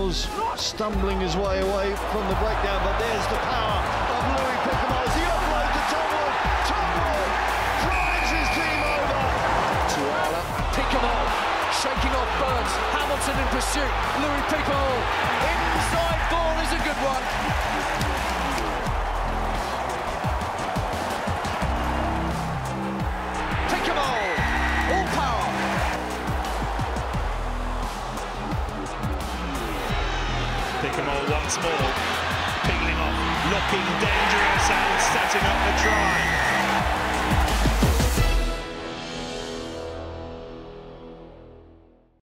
Miles stumbling his way away from the breakdown, but there's the power of Louis Picamole. The offload to Tomwood. Tomwood drives his team over. Tuala, Picamole shaking off Burns. Hamilton in pursuit. Louis Picamole. Inside ball is a good one. Picamole, all power. Picamole once more, peeling off, looking dangerous and setting up the try.